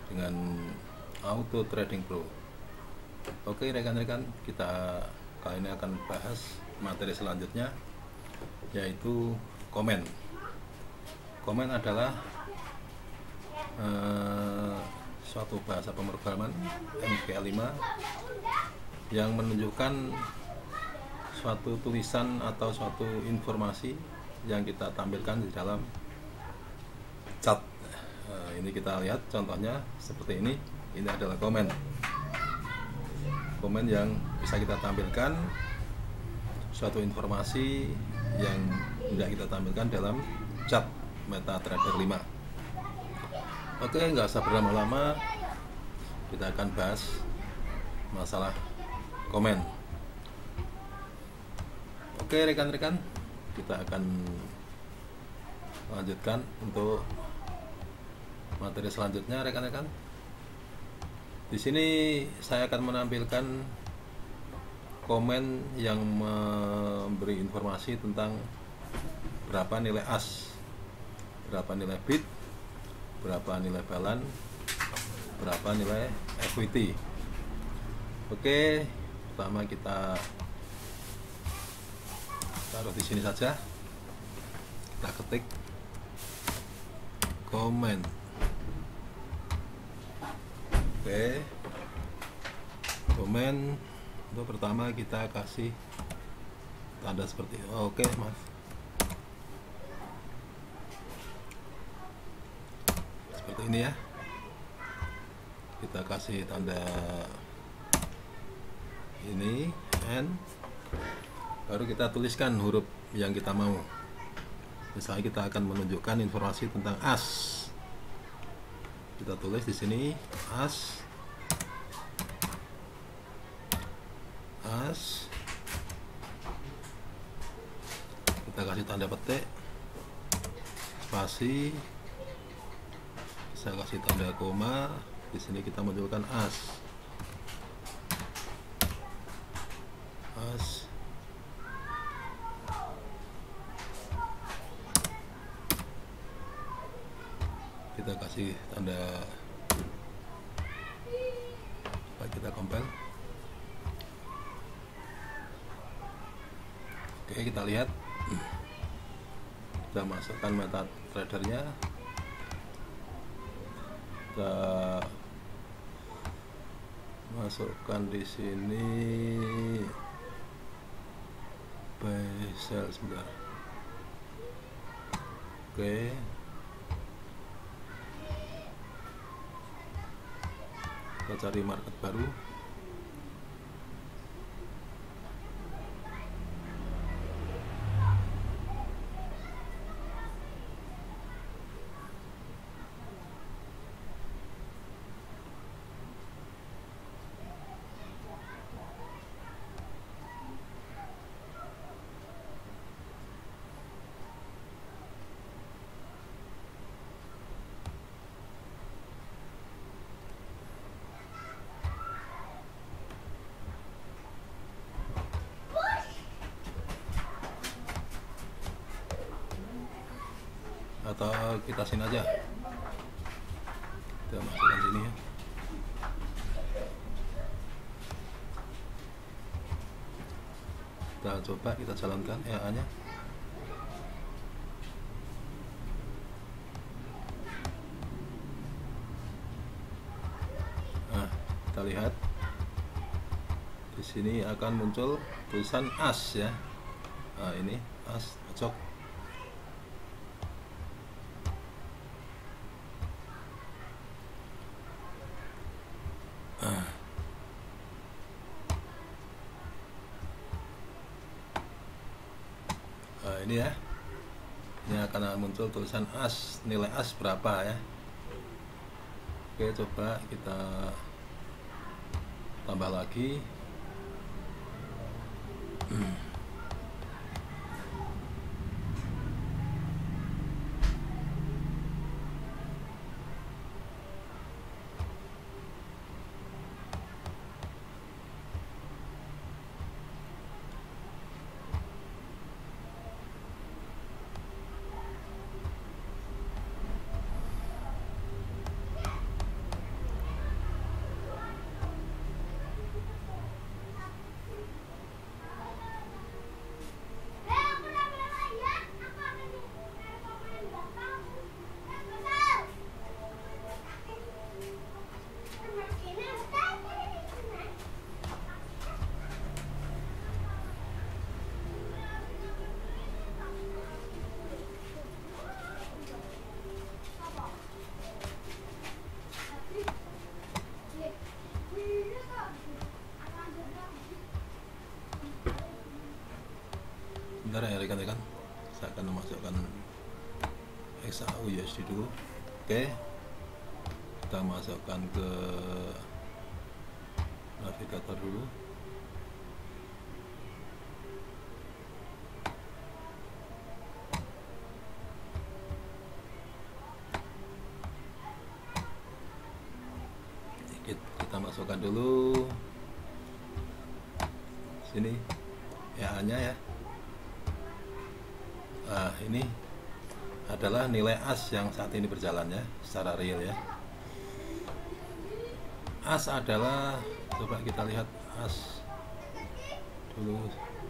dengan Auto Trading Pro. Oke rekan-rekan, kita kali ini akan bahas materi selanjutnya, yaitu komen. Komen adalah suatu bahasa pemrograman MPL5 yang menunjukkan suatu tulisan atau suatu informasi yang kita tampilkan di dalam chat. Ini kita lihat contohnya seperti ini. Ini adalah komen yang bisa kita tampilkan suatu informasi yang tidak kita tampilkan dalam chat MetaTrader 5. Oke, nggak usah berlama-lama, kita akan bahas masalah komen. Oke rekan-rekan, kita akan lanjutkan untuk materi selanjutnya rekan-rekan. Di sini saya akan menampilkan komen yang memberi informasi tentang berapa nilai as, berapa nilai bid, berapa nilai balan, berapa nilai equity. Oke, pertama kita taruh di sini saja. Kita ketik komen. Oke, komen untuk pertama kita kasih tanda seperti ini. Oke, maaf. Seperti ini ya. Kita kasih tanda ini N, baru kita tuliskan huruf yang kita mau. Misalnya kita akan menunjukkan informasi tentang as. Kita tulis di sini as, kita kasih tanda petik, spasi, saya kasih tanda koma. Di sini kita munculkan as. Kita kasih tanda, kita compile. Oke, kita lihat, kita masukkan MetaTrader-nya, kita masukkan di sini buy sell sebentar. Oke, kita cari market baru. Atau kita sini aja, kita masukkan sini ya. Kita coba, kita jalankan EA-nya. Nah, kita lihat di sini akan muncul tulisan as ya. Nah, ini as cocok. Ini ya, ini akan muncul tulisan as, nilai as berapa ya. Oke, coba kita tambah lagi. ya kan. Saya akan memasukkan XAU USD dulu. Oke, kita masukkan ke navigator dulu. Kita masukkan dulu sini EA-nya ya. Nah, ini adalah nilai AS yang saat ini berjalan ya, secara real ya. AS adalah, coba kita lihat AS dulu.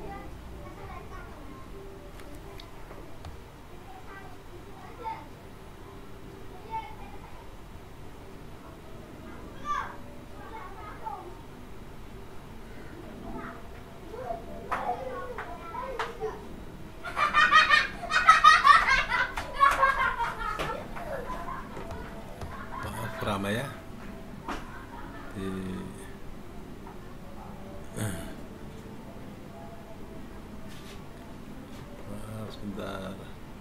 Ramai ya di sebentar.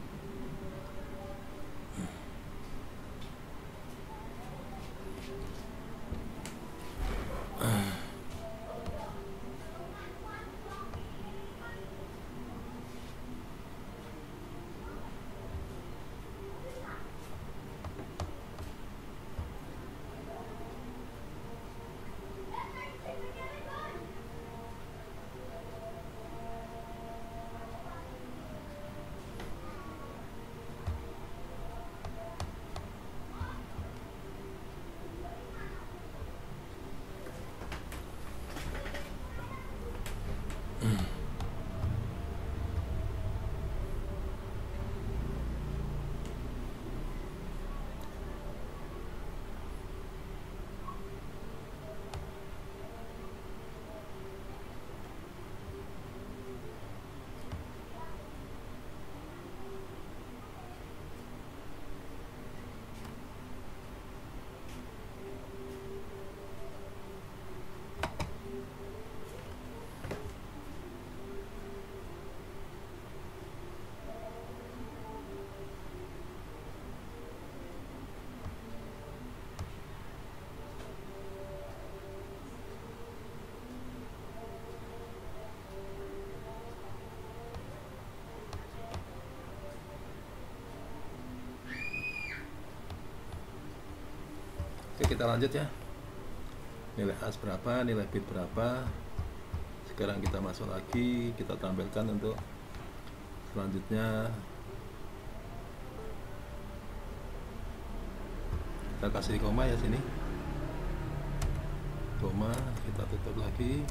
Oke, kita lanjut ya. Nilai AS berapa, nilai bit berapa. Sekarang kita masuk lagi, kita tampilkan untuk selanjutnya. Kita kasih koma ya sini. Koma, kita tutup lagi.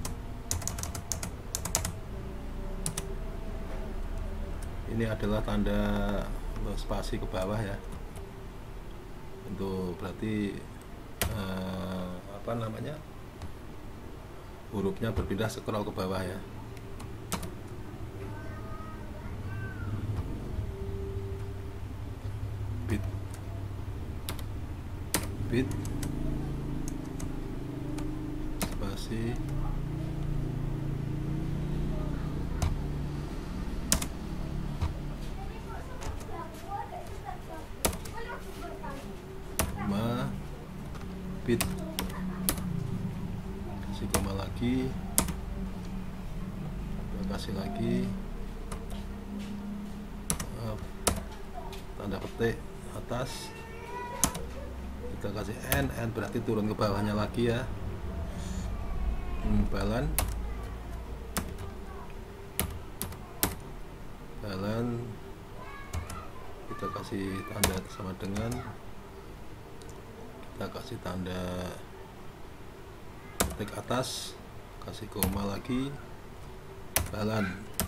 Ini adalah tanda spasi ke bawah ya. Untuk berarti apa namanya, hurufnya berpindah scroll ke bawah ya. Bit spasi bit, kasih koma lagi, kita kasih lagi tanda petik atas, kita kasih N berarti turun ke bawahnya lagi ya. Balan kita kasih tanda sama dengan, kita kasih tanda ketik atas, kasih koma lagi, balan,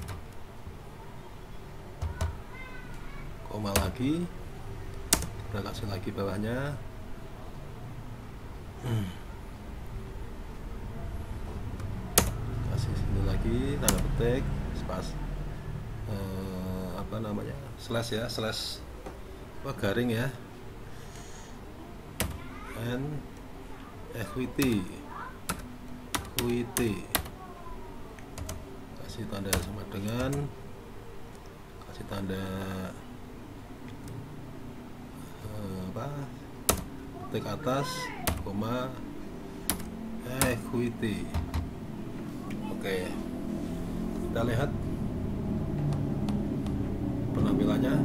koma lagi, kita kasih lagi bawahnya, kasih sini lagi tanda petik spas, apa namanya, slash ya, slash garing ya, and equity, kasih tanda sama dengan, kasih tanda titik atas, koma, equity. Oke, kita lihat penampilannya.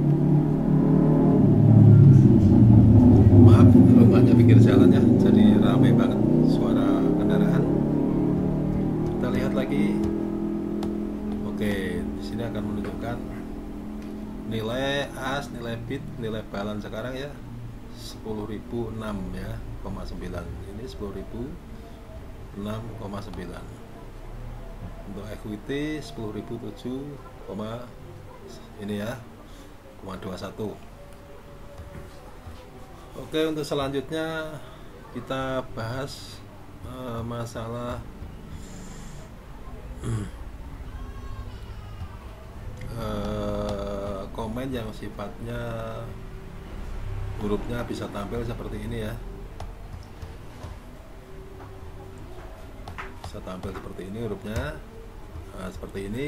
Maaf, rumahnya pinggir jalan ya, jadi ramai banget suara kendaraan. Kita lihat lagi. Oke, di sini akan menunjukkan nilai as, nilai bid, nilai balance sekarang ya 10.006 ya, 0,9. Ini 10.006,9. Untuk equity 10.007, ini ya, 0,21. Oke, untuk selanjutnya kita bahas masalah komen yang sifatnya hurufnya bisa tampil seperti ini ya, bisa tampil seperti ini hurufnya. Nah, seperti ini.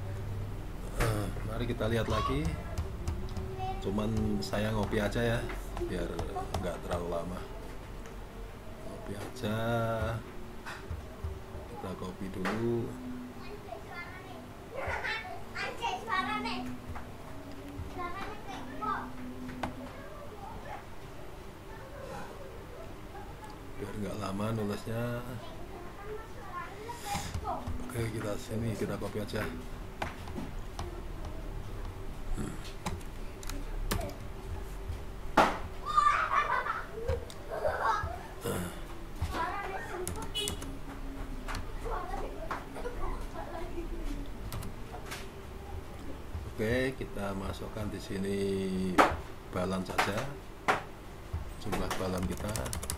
Mari kita lihat lagi, cuman saya ngopi aja ya biar nggak terlalu lama. Ngopi aja, kita kopi dulu. Biar nggak lama nulisnya. Oke, kita sini, kita kopi aja. Oke, kita masukkan di sini balance saja, jumlah balance kita.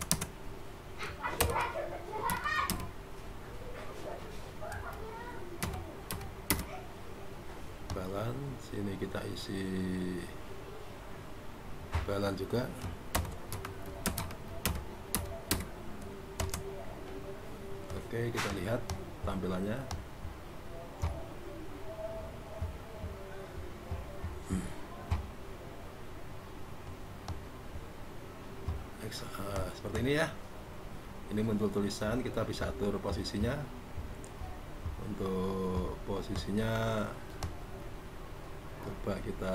Balance, sini kita isi balance juga. Oke, kita lihat tampilannya. Seperti ini ya. Ini muncul tulisan, kita bisa atur posisinya. Untuk posisinya coba kita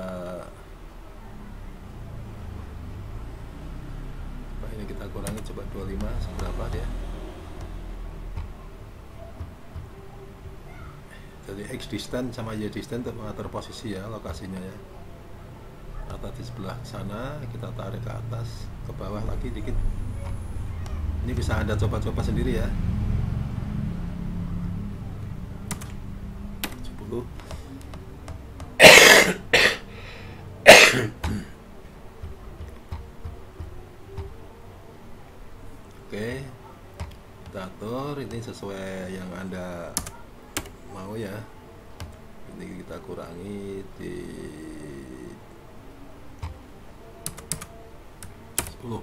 ini kita kurangi, coba 25 seberapa dia. Jadi X distance sama Y distance untuk mengatur posisi ya, lokasinya ya. Atau di sebelah sana kita tarik ke atas, ke bawah lagi dikit. Ini bisa Anda coba-coba sendiri ya. 70. Oke, kita atur ini sesuai yang Anda mau ya. Ini kita kurangi di 10.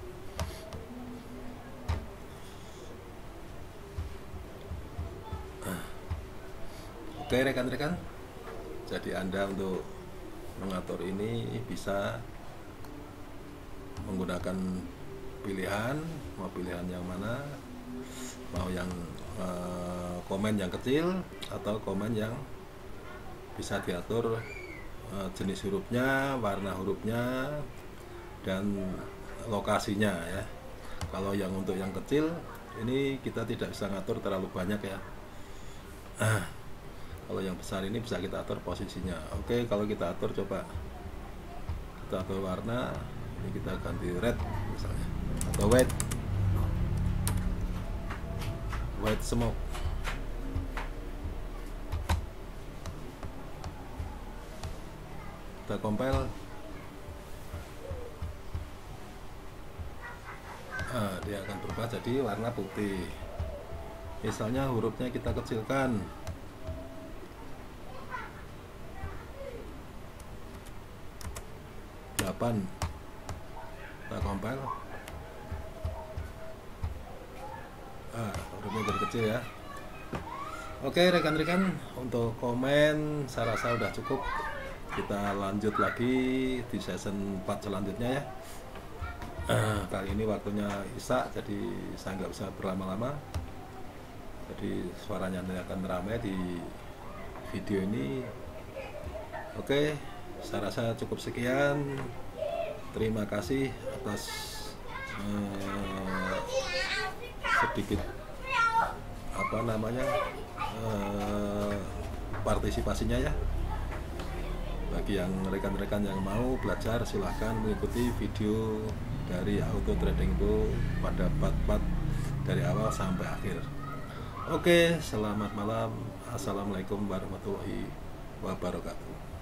Oke rekan-rekan, jadi Anda untuk mengatur ini bisa menggunakan pilihan, mau pilihan yang mana, mau yang komen yang kecil atau komen yang bisa diatur jenis hurufnya, warna hurufnya, dan lokasinya ya. Kalau yang untuk yang kecil ini kita tidak bisa ngatur terlalu banyak ya. Kalau yang besar ini bisa kita atur posisinya. Oke, kalau kita atur, coba kita atur warna, ini kita ganti red misalnya, atau white smoke. Kita compile. Dia akan berubah jadi warna putih. Misalnya hurufnya kita kecilkan, kita compile. Hurufnya jadi kecil ya. Oke rekan-rekan, untuk komen saya rasa udah cukup. kita lanjut lagi di season 4 selanjutnya ya. Kali ini waktunya Isa, jadi saya nggak bisa berlama-lama, jadi suaranya akan ramai di video ini. Oke, saya rasa cukup sekian. Terima kasih atas sedikit partisipasinya ya. Bagi yang rekan-rekan yang mau belajar, silahkan mengikuti video dari Auto Trading Pro pada part-part dari awal sampai akhir. Oke, selamat malam. Assalamualaikum warahmatullahi wabarakatuh.